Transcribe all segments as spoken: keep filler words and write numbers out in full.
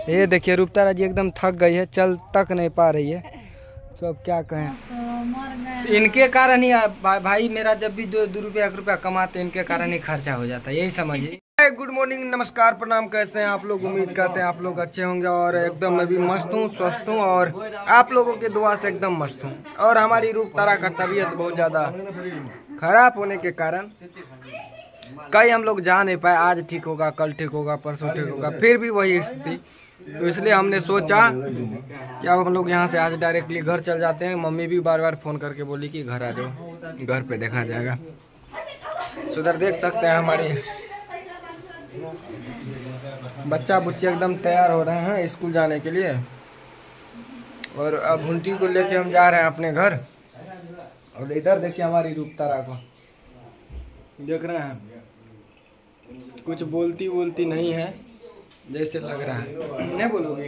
ये देखिए रूपतारा जी एकदम थक गई है, चल तक नहीं पा रही है। तो अब क्या कहें, तो इनके कारण ही भा, भाई मेरा जब भी दो दो रुपया एक रुपया कमाते इनके कारण ही खर्चा हो जाता है, यही समझिए। गुड मॉर्निंग, नमस्कार, प्रणाम, कैसे हैं आप लोग? उम्मीद करते हैं आप लोग अच्छे होंगे और एकदम मैं भी मस्त हूँ, स्वस्थ हूँ और आप लोगों के दुआ से एकदम मस्त हूँ। और हमारी रूपतारा का तबीयत बहुत ज़्यादा खराब होने के कारण कहीं हम लोग जा नहीं पाए। आज ठीक होगा, कल ठीक होगा, परसों ठीक होगा, फिर भी वही स्थिति। तो इसलिए हमने सोचा कि अब हम लोग यहाँ से आज डायरेक्टली घर चल जाते हैं। मम्मी भी बार बार फ़ोन करके बोली कि घर आ जाओ, घर पे देखा जाएगा। सो उधर देख सकते हैं हमारी बच्चा बुच्चे एकदम तैयार हो रहे हैं स्कूल जाने के लिए। और अब भुंटी को लेके हम जा रहे हैं अपने घर। और इधर देखिए हमारी रूपतारा को, देख रहे हैं कुछ बोलती बोलती नहीं है जैसे लग रहा है, नहीं बोलोगी,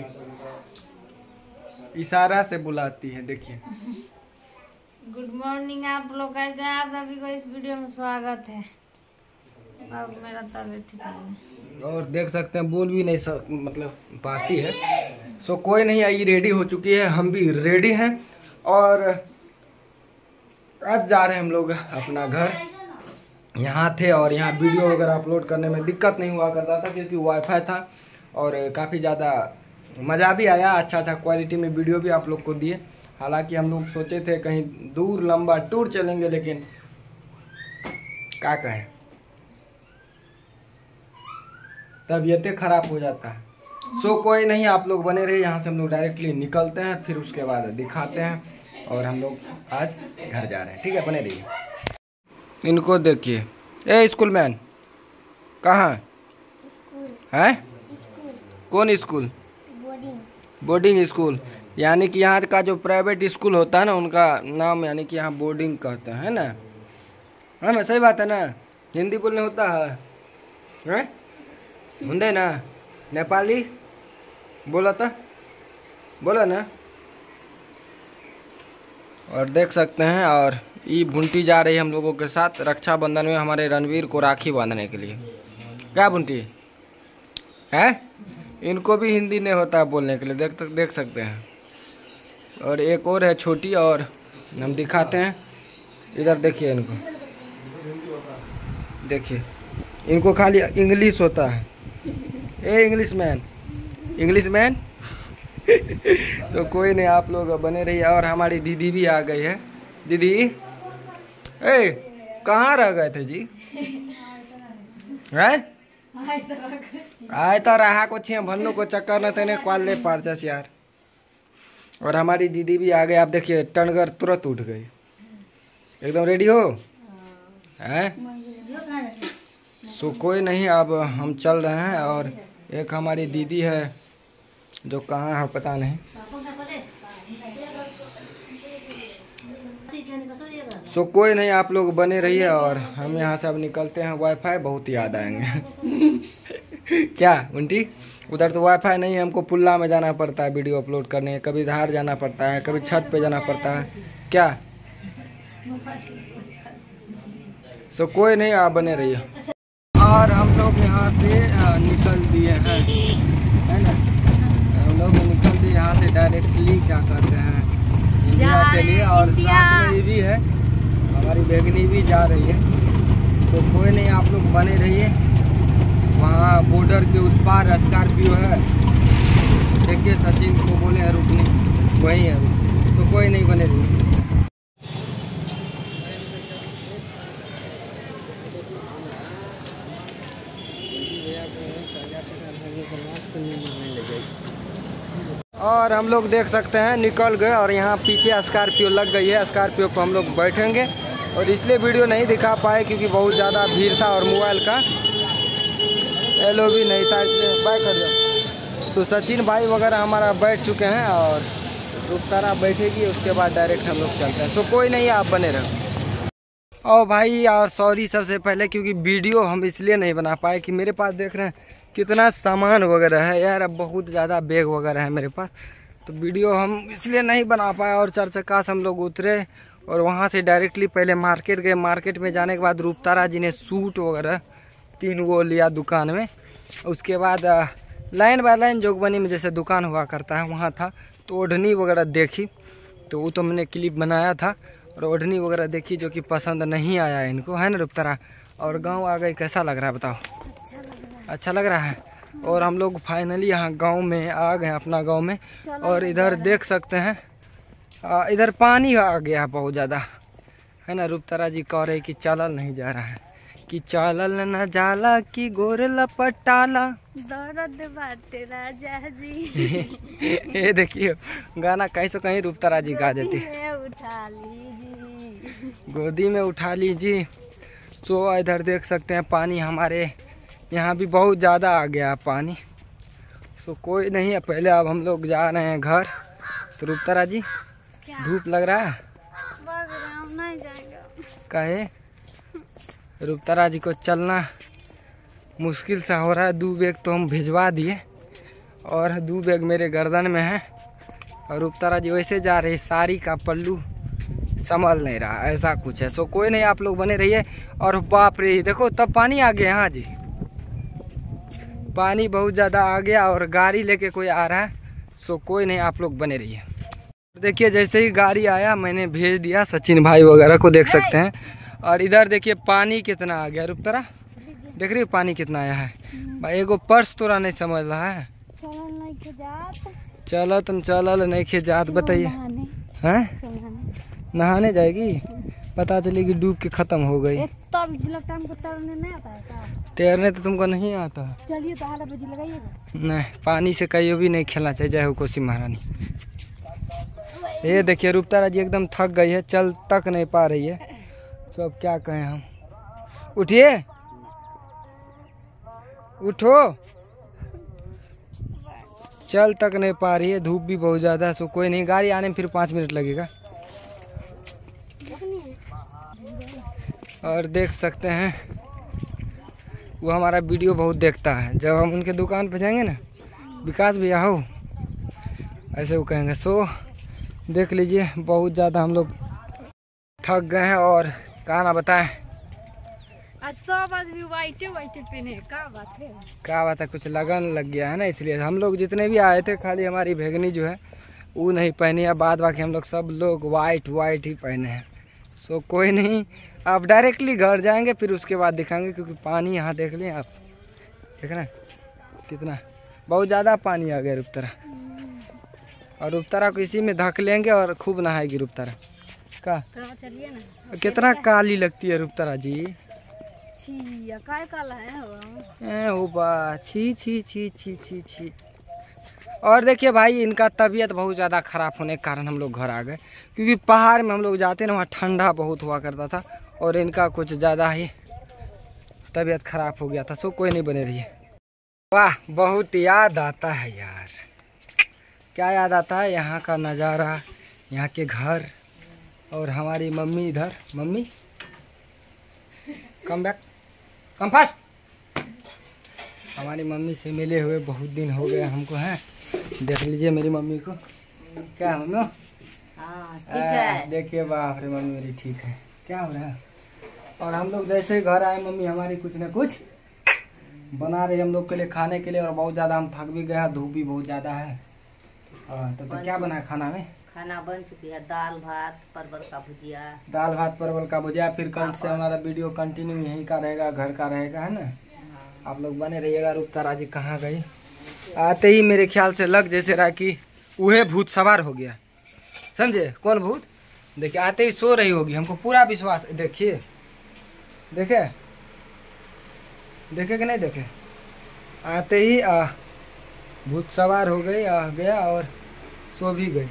इशारा से बुलाती है। देखिए गुड मॉर्निंग आप लोग, कैसे हैं आप सभी को? इस वीडियो में स्वागत है। अब मेरा तबीयत ठीक है और देख सकते हैं बोल भी नहीं सक, मतलब पाती है। सो कोई नहीं, आई रेडी हो चुकी है, हम भी रेडी हैं और आज जा रहे हैं हम लोग अपना घर। यहाँ थे और यहाँ वीडियो वगैरह अपलोड करने में दिक्कत नहीं हुआ करता था क्योंकि वाईफाई था और काफ़ी ज़्यादा मज़ा भी आया। अच्छा अच्छा क्वालिटी में वीडियो भी आप लोग को दिए। हालांकि हम लोग सोचे थे कहीं दूर लंबा टूर चलेंगे, लेकिन क्या कहें, तबीयतें खराब हो जाता है। सो कोई नहीं, आप लोग बने रहिए। यहाँ से हम लोग डायरेक्टली निकलते हैं, फिर उसके बाद दिखाते हैं और हम लोग आज घर जा रहे हैं। ठीक है, बने रहिए। इनको देखिए, ए स्कूल मैन कहाँ है? कौन स्कूल? बोर्डिंग बोर्डिंग स्कूल, यानी कि यहाँ का जो प्राइवेट स्कूल होता है ना उनका नाम यानी कि यहाँ बोर्डिंग कहते हैं, है ना? है ना, सही बात है ना? हिंदी बोलने होता है, है? हुंदे ना? नेपाली बोला था, बोला ना? और देख सकते हैं और ये भुंटी जा रही है हम लोगों के साथ रक्षाबंधन में हमारे रणवीर को राखी बांधने के लिए। क्या भुंटी है? इनको भी हिंदी नहीं होता है बोलने के लिए, देख देख सकते हैं। और एक और है छोटी, और हम दिखाते हैं। इधर देखिए इनको, देखिए इनको खाली इंग्लिश होता है। A English man, English man. So कोई नहीं, आप लोग बने रहिए। और हमारी दीदी भी आ गई है। दीदी ए कहाँ रह गए थे जी? है आए तो रहा कुछ भन्नू को चक्कर न तेने क्वाल ले पारचस यार। और हमारी दीदी भी आ गई। आप देखिए टनगर तुरंत उठ गई, एकदम रेडी हो है। सो कोई नहीं, अब हम चल रहे हैं। और एक हमारी दीदी है जो कहाँ है पता नहीं। सो कोई नहीं, आप लोग बने रहिए और हम यहाँ से अब निकलते हैं। वाईफाई बहुत याद आएंगे। क्या उल्टी? उधर तो वाईफाई नहीं है, हमको पुल्ला में जाना पड़ता है वीडियो अपलोड करने, कभी धार जाना पड़ता है, कभी छत पे जाना पड़ता है। क्या? सो कोई नहीं, आप बने रहिए। और हम लोग यहाँ से निकल दिए हैं, है ना? हम लोग निकल दिए यहाँ से डायरेक्टली, क्या कहते हैं, इंडिया के लिए। और साथ में भी है हमारी बेगनी भी जा रही है। तो कोई नहीं, आप लोग बने रहिए। वहाँ बॉर्डर के उस पार स्कॉर्पियो है, देखिए सचिन को बोले हैं रुकने, वही है। तो कोई नहीं, बने रहिए। और हम लोग देख सकते हैं निकल गए और यहाँ पीछे स्कॉर्पियो लग गई है। स्कॉर्पियो को हम लोग बैठेंगे और इसलिए वीडियो नहीं दिखा पाए क्योंकि बहुत ज़्यादा भीड़ था और मोबाइल का एलो भी नहीं था, इसलिए बाय कर दो। तो सचिन भाई वगैरह हमारा बैठ चुके हैं और रूपतारा बैठेगी, उसके बाद डायरेक्ट हम लोग चलते हैं। सो कोई नहीं, आप बने रहो। और भाई और सॉरी सबसे पहले, क्योंकि वीडियो हम इसलिए नहीं बना पाए कि मेरे पास देख रहे हैं कितना सामान वगैरह है यार, अब बहुत ज़्यादा बैग वगैरह है मेरे पास, तो वीडियो हम इसलिए नहीं बना पाए। और चार चक्का से हम लोग उतरे और वहाँ से डायरेक्टली पहले मार्केट गए। मार्केट में जाने के बाद रूपतारा जी ने सूट वगैरह तीन वो लिया दुकान में। उसके बाद लाइन बाय लाइन जोगबनी में जैसे दुकान हुआ करता है वहाँ था, तो ओढ़नी वगैरह देखी, तो वो तो मैंने क्लिप बनाया था। और ओढ़नी वगैरह देखी जो कि पसंद नहीं आया इनको, है ना रुपतरा। और गांव आ गई, कैसा लग रहा है बताओ? अच्छा लग रहा है। अच्छा लग रहा है। और हम लोग फाइनली यहाँ गांव में आ गए, अपना गांव में। और इधर देख सकते हैं आ, इधर पानी आ गया है बहुत ज़्यादा, है ना। रुपतरा जी कह रहे कि चलल नहीं जा रहा है, कि चलल न जाला कि गोर लपटाला दर्द बाटे राजा जी। ये देखिए गाना कहीं से कहीं रुपतरा जी गा देती है। उठा लीजिए, गोदी में उठा लीजिए। तो इधर देख सकते हैं पानी हमारे यहाँ भी बहुत ज़्यादा आ गया पानी। तो कोई नहीं है, पहले अब हम लोग जा रहे हैं घर। तो रुपतरा जी धूप लग रहा है, भाग रहे हम नहीं जाएंगे। काहे? रुपतरा जी को चलना मुश्किल सा हो रहा है। दो बैग तो हम भिजवा दिए और दो बैग मेरे गर्दन में है। और रुपतरा जी वैसे जा रहे, साड़ी का पल्लू संभल नहीं रहा, ऐसा कुछ है। सो कोई नहीं, आप लोग बने रहिए। और बाप रे देखो तब पानी आ गया। हाँ जी, पानी बहुत ज़्यादा आ गया और गाड़ी लेके कोई आ रहा है। सो कोई नहीं, आप लोग बने रहिए। देखिए जैसे ही गाड़ी आया मैंने भेज दिया सचिन भाई वगैरह को, देख सकते हैं। और इधर देखिए पानी कितना आ गया। रुपतरा देख रही है पानी कितना आया है भाई। एगो पर्स तोरा नहीं समझ रहा है। चलत चलल नहीं खेजात, बताइए हैं? नहाने जाएगी, पता चलेगी डूब के खत्म हो गई। तैरने नहीं आता है? तैरने तो तुमको नहीं आता। चलिए तो हाथ बजी लगाइएगा। नहीं, पानी से कहीं भी नहीं खेलना चाहिए, जय हो कोसी महारानी। ये देखिए रुपतरा जी एकदम थक गई है, चल तक नहीं पा रही है। तो अब क्या कहें हम। उठिए, उठो, चल तक नहीं पा रही है, धूप भी बहुत ज़्यादा है। सो कोई नहीं, गाड़ी आने में फिर पाँच मिनट लगेगा। और देख सकते हैं वो हमारा वीडियो बहुत देखता है। जब हम उनके दुकान पे जाएंगे ना, विकास भैया हो, ऐसे वो कहेंगे। सो देख लीजिए बहुत ज़्यादा हम लोग थक गए हैं। और कहा ना बताएं, सब आदमी वाइटे वाइटे पहने, क्या बात है? क्या बात है, कुछ लगन लग गया है ना, इसलिए हम लोग जितने भी आए थे, खाली हमारी भेगनी जो है वो नहीं पहनी है, बाद बाकी हम लोग सब लोग वाइट वाइट ही पहने हैं। सो कोई नहीं, आप डायरेक्टली घर जाएंगे फिर उसके बाद दिखाएंगे, क्योंकि पानी यहाँ देख लें आप, देख ना कितना बहुत ज़्यादा पानी आ गया रुपतरा। और रुपतरा को इसी में ढक लेंगे और खूब नहाएगी रुपतरा। का चलिए ना, कितना काली लगती है रुपतरा जी। काय काला है ए ओ बा, छी छी छी छी छी छी। और देखिए भाई इनका तबीयत बहुत ज़्यादा ख़राब होने के कारण हम लोग घर आ गए, क्योंकि पहाड़ में हम लोग जाते ना, वहाँ ठंडा बहुत हुआ करता था और इनका कुछ ज़्यादा ही तबीयत ख़राब हो गया था। सो कोई नहीं, बने रहिए। वाह, बहुत याद आता है यार। क्या याद आता है? यहाँ का नज़ारा, यहाँ के घर, और हमारी मम्मी इधर। Mummy come back, come fast. हमारी मम्मी से मिले हुए बहुत दिन हो गए हमको, हैं। देख लीजिए मेरी मम्मी को, क्या है मम्मी? हाँ ठीक है। देखिए बाप रे, मम्मी मेरी ठीक है। क्या हो रहा है? और हम लोग जैसे ही घर आए, मम्मी हमारी कुछ न कुछ बना रही हम लोग के लिए खाने के लिए। और बहुत ज़्यादा हम थक भी गए हैं, धूप भी बहुत ज़्यादा है। तो, तो क्या बना है खाना में? खाना बन चुकी है, दाल भात परवल का भुजिया। दाल भात परवल का भुजिया। फिर कल से हमारा वीडियो कंटिन्यू यहीं का रहेगा, घर का रहेगा, है ना। आप लोग बने रहिएगा। रुपतरा जी कहाँ गई? आते ही मेरे ख्याल से लग जैसे रहा कि वह भूत सवार हो गया, समझे? कौन भूत? देखिए आते ही सो रही होगी, हमको पूरा विश्वास। देखिए, देखे देखे कि नहीं देखे? आते ही आ भूत सवार हो गई, आ गया और सो भी गई।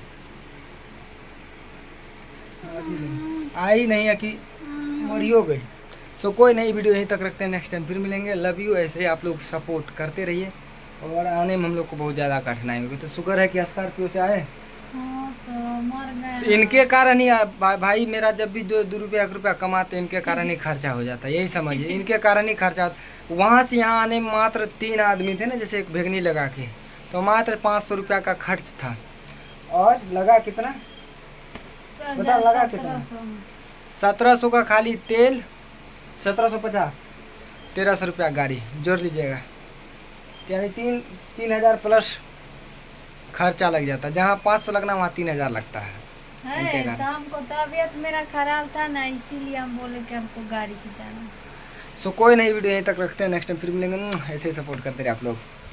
आई नहीं है कि मरी हो गई। सो कोई नहीं, वीडियो यहीं तक रखते हैं, नेक्स्ट टाइम फिर मिलेंगे। Love you. ऐसे ही आप लोग सपोर्ट करते रहिए। और आने में हम लोग को बहुत ज़्यादा कठिनाई होगी, तो शुक्र है कि स्कॉर्पियो से आए। हाँ, तो मर गए। इनके कारण ही भा, भाई मेरा जब भी दो दो रुपया एक रुपया कमाते, इनके कारण ही खर्चा हो जाता है, यही समझिए। इनके कारण ही खर्चा होता। वहाँ से यहाँ आने में मात्र तीन आदमी थे ना, जैसे एक भेगनी लगा के, तो मात्र पाँच सौ रुपया का खर्च था। और लगा कितना बता? लगा कितना? सत्रह सौ का खाली तेल, सत्रह सौ पचास, तेरह सौ रुपया गाड़ी जोड़ लीजिएगा। यानी तीन तीन हजार प्लस खर्चा लग जाता है। जहाँ पाँच सौ लगना वहाँ तीन हजार लगता है। है तो हमको तबीयत मेरा खराब था ना, इसीलिए हम बोले कि हमको गाड़ी से जाना। सो कोई नहीं, वीडियो यहीं तक रखते हैं, नेक्स्ट टाइम फिर मिलेंगे। ऐसे ही सपोर्ट करते रहे आप लोग।